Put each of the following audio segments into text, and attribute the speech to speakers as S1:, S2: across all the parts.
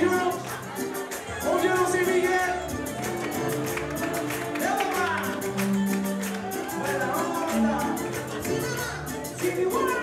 S1: violon c'est Miguel. Et on va. Voilà, on va. C'est voilà.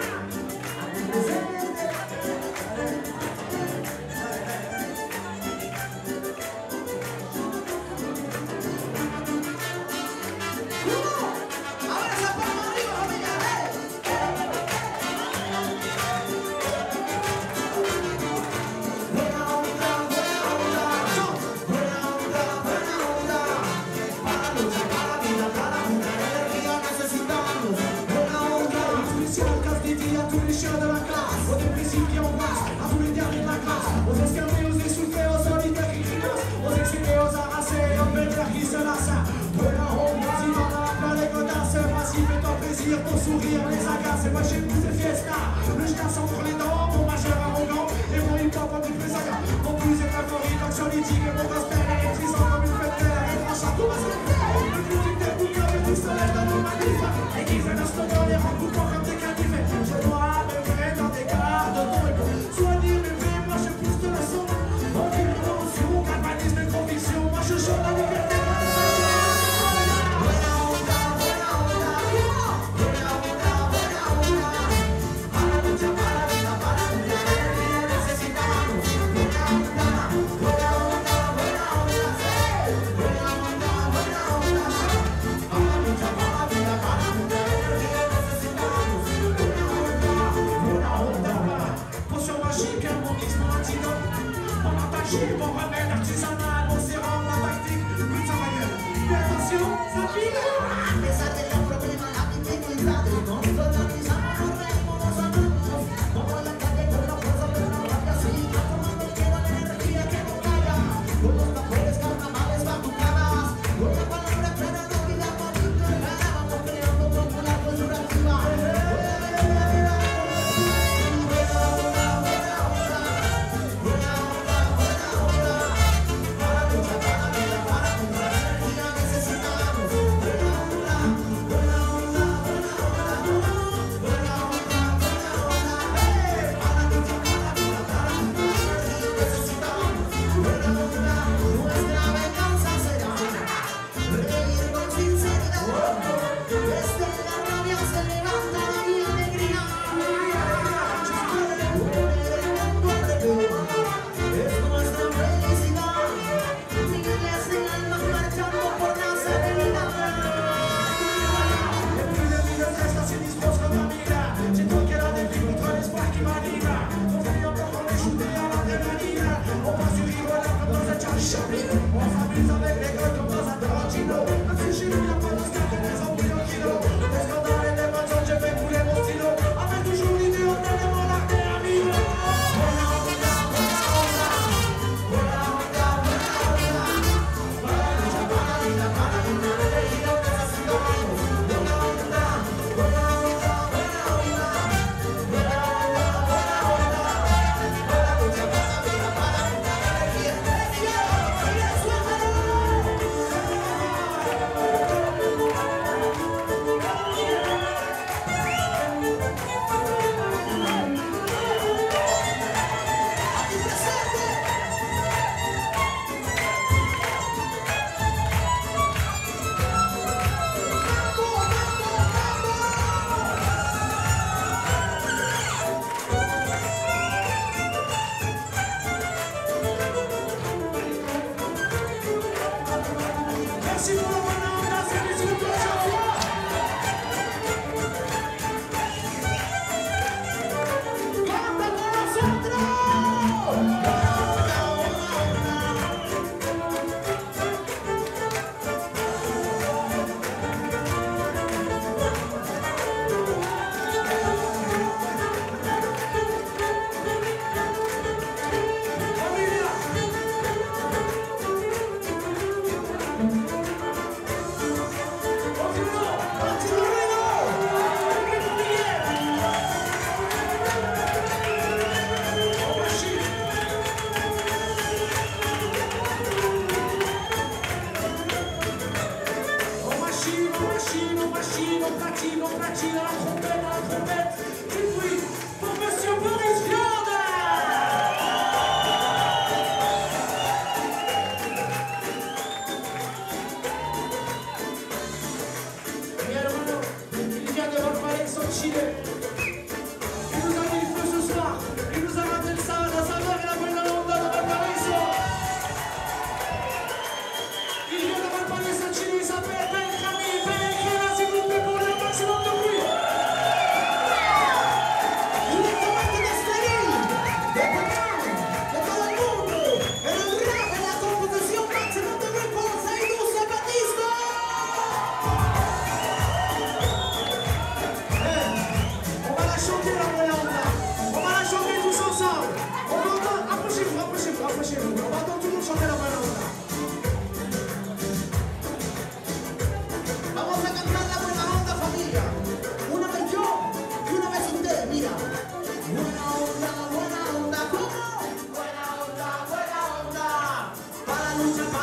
S1: Pour sourire, les agaces, moi j'ai plus de fiesta. Le chien s'entre les dents, mon majeur arrogant et mon hip-hop en plus présent. Mon plus est favori, anxiolytique et mon gospel électrisant comme une fête d'elle avec un château à se faire. Le critique des bouquins et du soleil dans nos manifs. Et qui fait notre slogan, les recoupant comme des canifs. Je dois me créer dans des gardes de ton épaule. Soigner mes vies, moi je pousse de la sonde. Aucune notion, galvanise mes convictions. Moi je chante la liberté. Mon remède artisanal, mon sérum, ma tactique, plus sur ma gueule. Mais attention, ça pique. A pesar de los problemas, la dificultad, con todo artisanal, corremos los amamos. Como la calle con la fuerza de una rabia así, tomando quiero la energía que no calla. Con los tambores, carnavales, batucadas, con la palabra clara, la vida bonita, vamos creando popular cultura.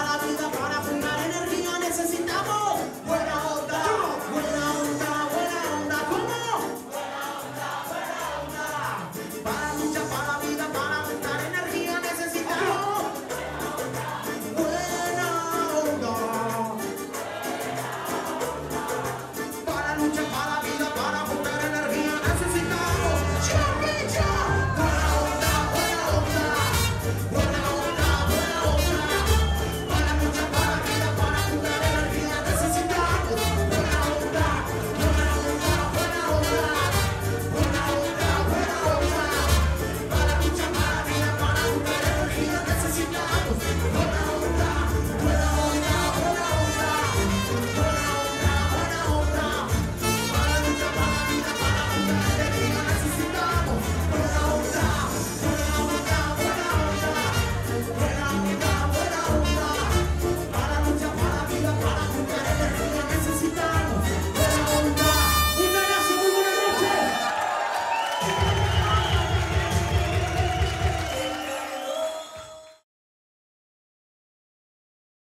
S1: la vida para fundar.